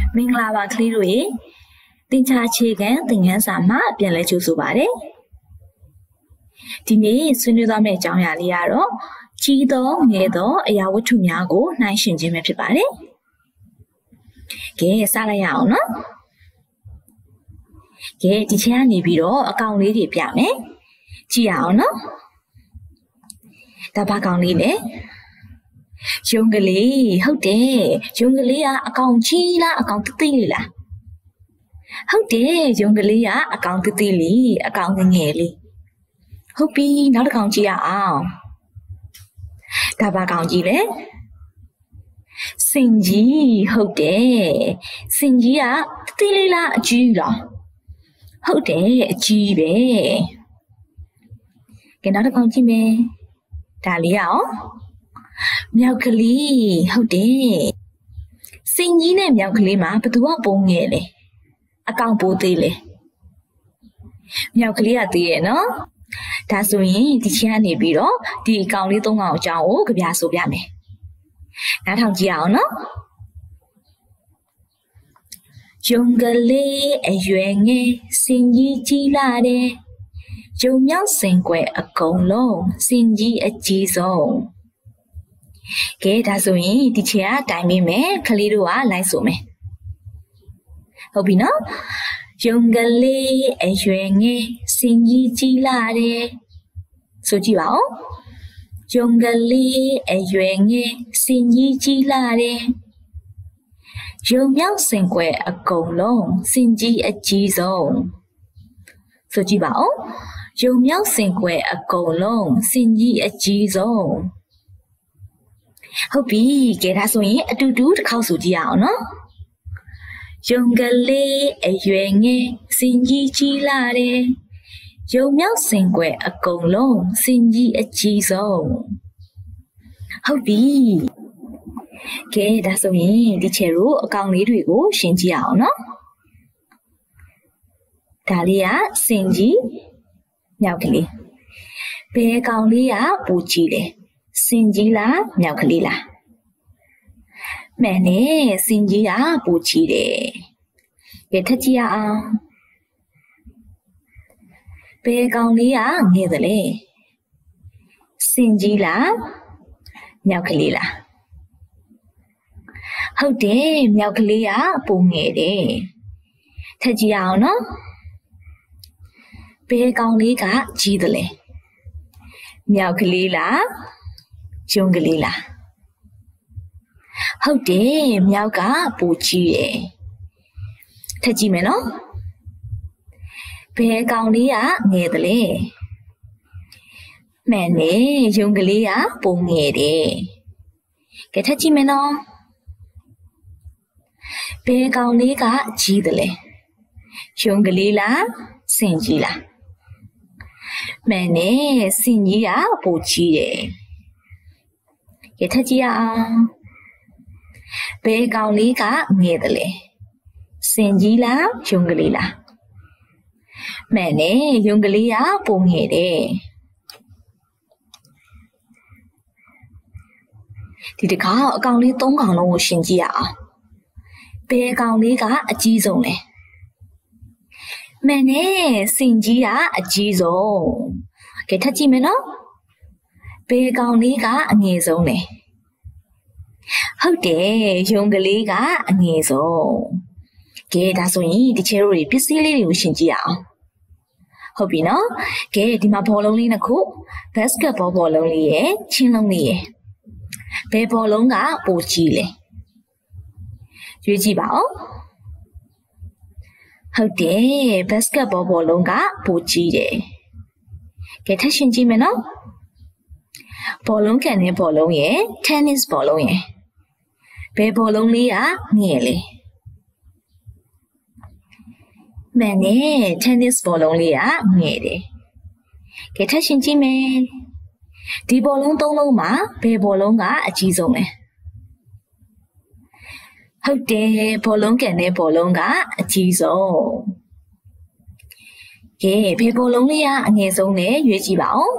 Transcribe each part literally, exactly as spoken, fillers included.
မင်္ဂလာပါကလေးတို့ရေသင်ချာခြေခံသင်ခန်းစာမှာပြန်လဲကြိုဆိုပါရစေဒီနေ့ဆွေးနွေးသွားမယ့်အကြောင်းအရာလေးကတော့ကြီးသောငယ်သောအရာဝတ္ထုများကိုနှိုင်းယှဉ်ခြင်းပဲဖြစ်ပါတယ်ကဲစလိုက်ရအောင်နော်ကဲဒီချိန်ကနေပြီးတော့အကောင်လေးတွေပြမယ်ကြည့်ရအောင်နော်ဒါဘာကောင်လေးလဲရုံကလေးဟုတ်တယ်ရုံကလေးကအကောင်ကြီးလားအကောင်တိတိလေးလားဟုတ်တယ်ရုံကလေးကအကောင်တိတိလေးအကောင်ငယ်လေးဟုတ်ပြီနောက်တစ်ကောင်ကြည့်ရအောင်ဒါဘာကောင်ကြီးလဲစင်ကြီးဟုတ်တယ်စင်ကြီးကတိတိလေးလားအကြီးလားဟုတ်တယ်အကြီးပဲကဲနောက်တစ်ကောင်ကြည့်မယ်ဒါလေးရအောင်မြောက်ကလေးဟုတ်တယ်စင်ကြီးနဲ့မြောက်ကလေးမှာဘယ်သူကပုံငယ်လဲအကောင်ပိုးသေးလေမြောက်ကလေးကသေးရဲ့နော်ဒါဆိုရင်ဒီချင်းကနေပြီးတော့ဒီအကောင်လေးသုံးကောင်အကြောင်းကိုကြပြဆိုပြမယ်နားထောင်ကြည့်အောင်နော်ရုံကလေးအရွယ်ငယ်စင်ကြီးကြီးလာတယ်ရုံမြောက်စင်ကွယ်အကုန်လုံးစင်ကြီးအကြီးဆုံးကဲဒါဆိုရင်ဒီချေကတိုင်ပေးမယ်ခလေးတို့ကလိုက်ဆိုမယ်ဟုတ်ပြီနော်ရုံကလေးအရွယ်ငယ်စင်ကြီးကြီးလာတယ်ဆိုကြည့်ပါဦးရုံကလေးအရွယ်ငယ်စင်ကြီးကြီးလာတယ်ရုံမြောက်စင်ကွယ်အကုန်လုံးစင်ကြီးအကြီးဆုံးဆိုကြည့်ပါဦးရုံမြောက်စင်ကွယ်အကုန်လုံးစင်ကြီးအကြီးဆုံးဟုတ်ပြီကဲဒါဆိုရင်အတူတူတစ်ခေါက်ဆိုကြည့်ရအောင်နော်ရုံကလေးအရွယ်ငယ်စင်ကြီးကြီးလာတယ်ရုံမြောက်စင်ကွယ်အကုန်လုံးစင်ကြီးအကြီးဆုံးဟုတ်ပြီကဲဒါဆိုရင်ဒီချေတို့အကောင်လေးတွေကိုရှင်းကြည့်ရအောင်နော်ဒါလေးကစင်ကြီးမြောက်ကလေးဘယ်ကောင်လေးကပူကြီးလဲစင်ကြီးလားမြောက်ကလေးလားမှန်တယ်စင်ကြီးကပူကြီးတယ်ကဲထပ်ကြည့်ရအောင်ဘယ်ကောင်လေးကငယ်တယ်လဲစင်ကြီးလားမြောက်ကလေးလားဟုတ်တယ်မြောက်ကလေးကပူငယ်တယ်ထပ်ကြည့်ရအောင်နော်ဘယ်ကောင်လေးကကြီးတယ်လဲမြောက်ကလေးလားရုံကလေးလားဟုတ်တယ်မြောက်ကပူကြီးတယ်ထပ်ကြည့်မယ်နော်ဘယ်ကောင်လေးကငယ်တယ်လဲမှန်တယ်ရုံကလေးကပူငယ်တယ်ကဲထပ်ကြည့်မယ်နော်ဘယ်ကောင်လေးကကြီးတယ်လဲရုံကလေးလားစင်ကြီးလားမှန်တယ်စင်ကြီးကပူကြီးတယ်ကဲထပ်ကြည့်ရအောင်ဘယ်ကောင်လေးကငယ်တယ်လဲစင်ကြီးလားရုံကလေးလားမှန်တယ်ရုံကလေးကပိုငယ်တယ်ဒီတခါအကောင်လေးသုံးကောင်လုံးကိုရှင်းကြည့်ရအောင်ဘယ်ကောင်လေးကအကြီးဆုံးလဲမှန်တယ်စင်ကြီးကအကြီးဆုံးကဲထပ်ကြည့်မယ်နော်ဘယ်ကောင်လေးကအငယ်ဆုံးလဲဟုတ်တယ်ရုံကလေးကအငယ်ဆုံးကဲဒါဆိုရင်ဒီချဲတို့တွေပစ္စည်းလေးတွေကိုရှင်းကြည့်အောင်ဟုတ်ပြီနော်ကဲဒီမှာဘောလုံးလေးနှစ်ခုဘတ်စကတ်ဘောဘောလုံးလေးရယ်ချင်းလုံးလေးရယ်ဘယ်ဘောလုံးကပိုကြီးလဲရွေးကြည့်ပါဦးဟုတ်တယ်ဘတ်စကတ်ဘောဘောလုံးကပိုကြီးတယ်ကဲထပ်ရှင်းကြည့်မယ်နော်ဘောလုံးကန်တဲ့ဘောလုံးရယ် tennis ဘောလုံးရယ်ဘယ်ဘောလုံးလေးကငယ်လဲမှန်တယ် tennis ဘောလုံးလေးကငယ်တယ်ကဲထပ်ရှင်းကြည့်မယ်ဒီဘောလုံးသုံးလုံးမှာဘယ်ဘောလုံးကအကြီးဆုံးလဲဟုတ်တယ်ဘောလုံးကန်တဲ့ဘောလုံးကအကြီးဆုံးကဲဘယ်ဘောလုံးလေးကအငယ်ဆုံးလဲရွေးကြည့်ပါဦး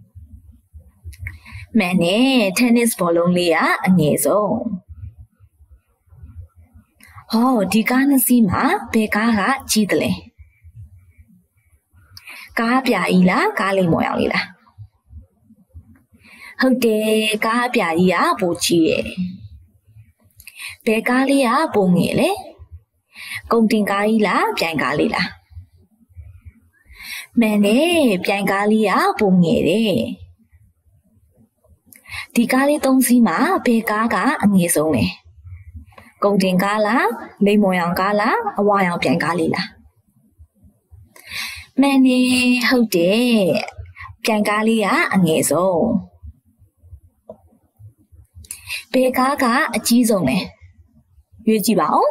မှန်တယ် tennis ဘောလုံးလေးကအငယ်ဆုံးဟောဒီကားနှစ်စီးမှာဘယ်ကားကကြီးတယ်လဲကားပြာကြီးလားကားလိမ့်မော်ရောင်လေးလားဟုတ်တယ်ကားပြာကြီးကပိုကြီးတယ်ဘယ်ကားလေးကပိုငယ်လဲကုန်တင်ကားကြီးလားပြိုင်ကားလေးလားမှန်တယ်ပြိုင်ကားလေးကပိုငယ်တယ်ဒီကားလေးသုံးစီးမှာဘယ်ကားကအငယ်ဆုံးလဲကုန်တင်ကားလားလိမ့်မော်ရောင်ကားလားအဝါရောင်ပြိုင်ကားလေးလားမှန်တယ်ဟုတ်တယ်ပြိုင်ကားလေးကအငယ်ဆုံးဘယ်ကားကအကြီးဆုံးလဲရွေးကြည့်ပါဦး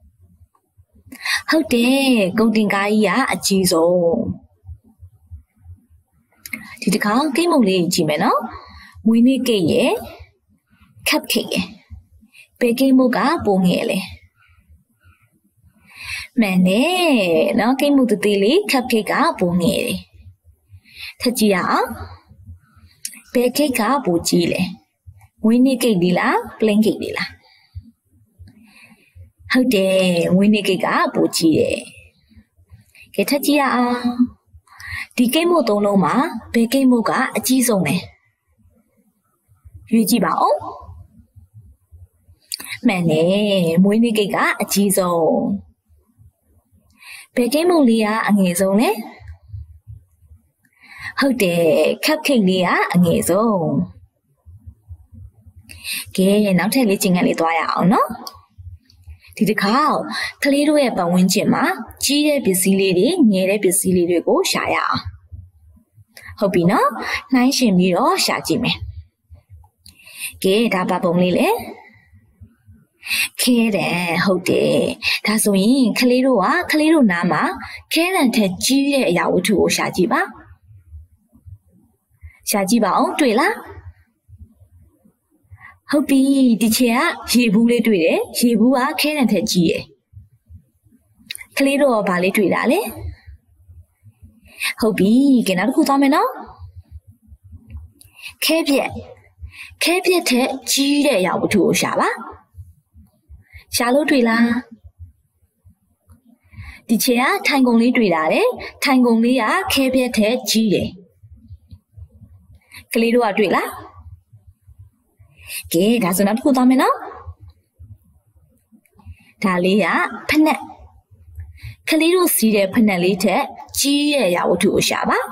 ဟုတ်တယ်ကုန်တင်ကားကြီးကအကြီးဆုံးဒီတစ်ခါကိတ်မုံလေးကြည့်မယ်နော်မွေးနေ့ကိတ်ရယ်ခပ်ကိတ်ရယ်ဘယ်ကိတ်မုံကပိုငယ်လဲမှန်တယ်နော်ကိတ်မုံတသေးလေးခပ်ကိတ်ကပိုငယ်တယ်ထပ်ကြည့်ရအောင်ဘယ်ကိတ်ကပိုကြီးလဲမွေးနေ့ကိတ်ဒီလားပလင်းကိတ်ဒီလားဟုတ်တယ်မွေးနေ့ကိတ်ကပိုကြီးတယ်ကဲထပ်ကြည့်ရအောင်ဒီကိတ်မို့သုံးလုံးမှာဘယ်ကိတ်မို့ကအကြီးဆုံးလဲရွေးကြည့်ပါဦးမှန်တယ်မွေးနေ့ကိတ်ကအကြီးဆုံးဘယ်ကိတ်မို့လေးကအငယ်ဆုံးလဲဟုတ်တယ်ခပ်ကိတ်လေးကအငယ်ဆုံးကဲနောက်ထပ်လေးကျင်ကန်လေးသွားရအောင်နော်ဒီတစ်ခါကလေးတို့ရဲ့ပတ်ဝန်းကျင်မှာကြီးတဲ့ပစ္စည်းလေးတွေငယ်တဲ့ပစ္စည်းလေးတွေကိုရှာရအောင်ဟုတ်ပြီနော်နှိုင်းရှင်ပြီးတော့ရှာကြည့်မယ်ကဲဒါပါပုံလေးလေခဲတယ်ဟုတ်တယ်ဒါဆိုရင်ကလေးတို့ကကလေးတို့နားမှာခဲတံထက်ကြီးတဲ့အရာဝတ္ထုကိုရှာကြည့်ပါရှာကြည့်ပါအောင်တွေ့လားဟုတ်ပြီဒီချက်ကရေဘူးလေးတွေ့တယ်ရေဘူးကခဲတံထက်ကြီးရယ်ကလေးတို့ကဘာလေးတွေ့တာလဲဟုတ်ပြီကဲနောက်တစ်ခုသွားမယ်နော်ခဲပြက်ခဲပြက်ထက်ကြီးတဲ့အရာဝတ္ထုကိုရှာပါရှာလို့တွေ့လားဒီချက်ကထိုင်ကုန်လေးတွေ့တာလေထိုင်ကုန်လေးကခဲပြက်ထက်ကြီးတယ်ကလေးတို့ကတွေ့လားကဲဒါဆိုနောက်တစ်ခုသွားမယ်နော်ဒါလေးကဖက်နှက်ကလေးတို့စီးတဲ့ဖက်နှက်လေးထက်ကြီးတဲ့ရာဝတ္ထုကိုရှာပါ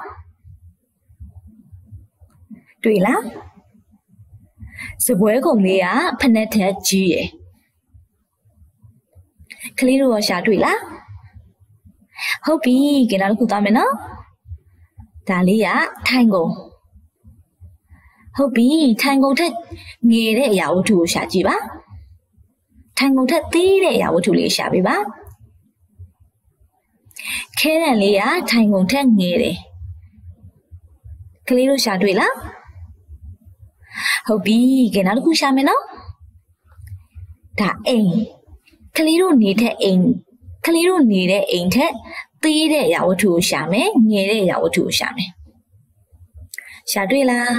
တွေ့လားစပွဲကုံလေးကဖက်နှက်ထက်ကြီးရယ်ကလေးတို့ရောရှာတွေ့လားဟုတ်ပြီကဲနောက်တစ်ခုသွားမယ်နော်ဒါလေးကထိုင်ကုန်ဟုတ်ပြီထိုင်ကုန်ထက်ငယ်တဲ့အရာဝတ္ထုကိုရှာကြည့်ပါထိုင်ကုန်ထက်သေးတဲ့အရာဝတ္ထုလေးရှာပေးပါခဲတံလေးကထိုင်ကုန်ထက်ငယ်တယ်ကလေးတို့ရှာတွေ့လားဟုတ်ပြီကဲနောက်တစ်ခုရှာမယ်နော်ဒါအိမ်ကလေးတို့နေတဲ့အိမ်ကလေးတို့နေတဲ့အိမ်ထက်သေးတဲ့အရာဝတ္ထုကိုရှာမယ်ငယ်တဲ့အရာဝတ္ထုကိုရှာမယ်ရှာတွေ့လား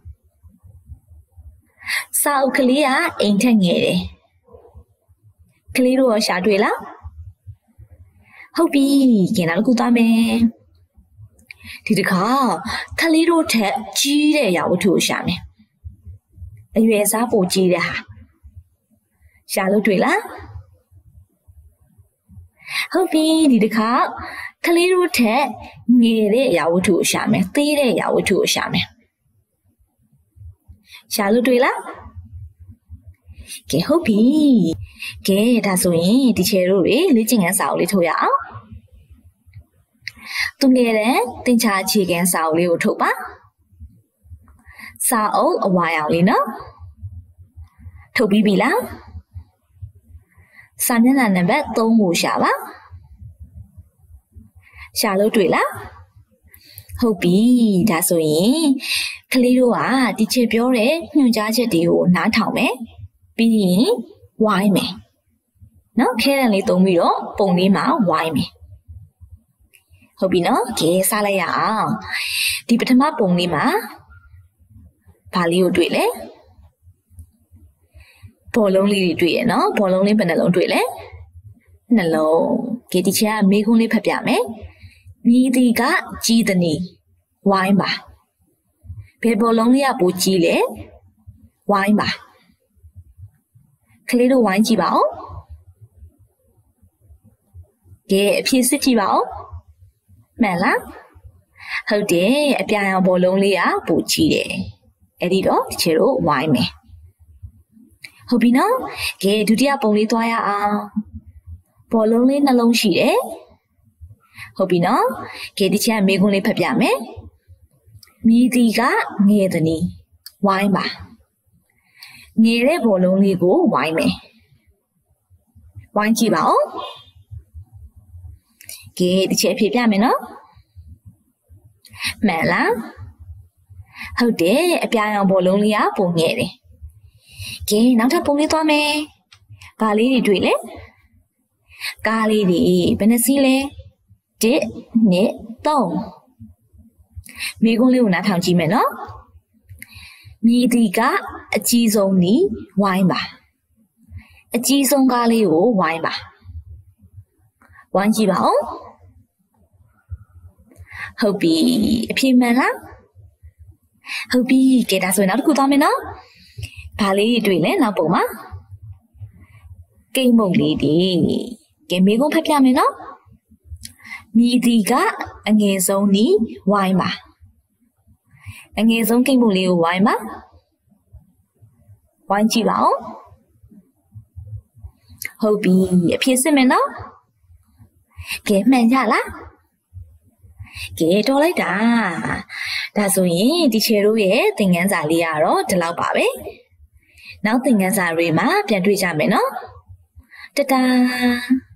စာအုပ်ကလေးကအိမ်ထက်ငယ်တယ်ကလေးတို့ရောရှာတွေ့လားဟုတ်ပြီကျန်တာတစ်ခုသွားမယ်ဒီတစ်ခါကလေးတို့ထက်ကြီးတဲ့အရာဝတ္ထုကိုရှာမယ်အရွယ်စားပိုကြီးတဲ့ဟာရှာလို့တွေ့လားဟုတ်ပြီဒီတစ်ခါကလေးတို့ထက်ငယ်တဲ့အရာဝတ္ထုကိုရှာမယ်သေးတဲ့အရာဝတ္ထုကိုရှာမယ်ရှာလို့တွေ့လားကဲဟုတ်ပြီကဲဒါဆိုရင်ဒီချေတို့တွေလေ့ကျင့်ခန်းစာအုပ်လေးထုတ်ရအောင်သူငယ်တဲ့သင်္ချာအခြေခံစာအုပ်လေးကိုထုတ်ပါစာအုပ်အဝါရောင်လေးနော်ထုတ်ပြီးပြီလားစာမျက်နှာနံပါတ်သုံးကိုရှာပါရှာလို့တွေ့လားဟုတ်ပြီဒါဆိုရင်ကလေးတို့ကဒီချေပြောတဲ့ညွှန်ကြားချက်တွေကိုနားထောင်မယ်ပြီးရင်ဝိုင်းမယ်နော်ခဲတံလေးသုံးပြီးတော့ပုံလေးမှာဝိုင်းမယ်ဟုတ်ပြီနော်ကဲစားလိုက်ရအောင်ဒီပထမပုံလေးမှာဘာလေးကိုတွေ့လဲဘောလုံးလေးတွေတွေ့ရနော်ဘောလုံးလေးဘယ်နှလုံးတွေ့လဲနှလုံးကဲဒီချက်ကမေးခွန်းလေးဖတ်ပြမယ်မြည်သည်ကကြီးသည်နီဝိုင်းပါဘယ်ဘောလုံးလေးကပိုကြီးလဲဝိုင်းပါကလေးတို့ဝိုင်းကြည့်ပါဦးကဲအဖြစ်စစ်ကြည့်ပါဦးမှန်လားဟုတ်တယ်အပြာရောင်ဘောလုံးလေးကပိုကြီးတယ်အဲ့ဒီတော့ဒီချေတို့ဝိုင်းမယ်ဟုတ်ပြီနော်ကဲဒုတိယပုံလေးသွားရအောင်ဘောလုံးလေးနှလုံးရှိတယ်ဟုတ်ပြီနော်ကဲဒီချက်ကမေးခွန်းလေးဖတ်ပြမယ်မြည်သည်ကငယ်သည်နီဝိုင်းပါငယ်တဲ့ဘောလုံးလေးကိုဝိုင်းမယ်ဝိုင်းကြည့်ပါဦးကဲဒီချက်အဖြေပြမယ်နော်မှန်လားဟုတ်တယ်အပြာရောင်ဘောလုံးလေးကပုံငယ်တယ်ကဲနောက်ထပ်ပုံလေးသွားမယ်ကားလေးတွေတွေ့လဲကားလေးတွေဘယ်နှစီးလဲတစ်နှစ်သုံးမိကုန်းလေးကိုနားထောင်ကြည့်မယ်နော်မြည်သည်ကအကြီးဆုံးနီးဝိုင်းပါအကြီးဆုံးကားလေးကိုဝိုင်းပါဝိုင်းကြည့်ပါဦးဟုတ်ပြီအဖြေမှန်လားဟုတ်ပြီကဲဒါဆိုရင်နောက်တစ်ခုသွားမယ်နော်ဘာလေးတွေ့လဲနောက်ပုံမှာကိန်းမုတ်လေးတွေကဲမိကုန်းဖတ်ပြမယ်နော်မြည်သည်ကအငယ်ဆုံးနီးဝိုင်းပါအငယ်ဆုံးကိန်းမုတ်လေးကိုဝိုင်းပါဝိုင်းကြည့်ပါဦးဟုတ်ပြီအဖြစ်စစ်မယ်နော်ကဲမှန်ကြလားကဲတော်လိုက်တာဒါဆိုရင်ဒီချေတို့ရဲ့သင်ခန်းစာလေးကတော့ဒီလောက်ပါပဲနောက်သင်ခန်းစာတွေမှာပြန်တွေ့ကြမယ်နော်တတား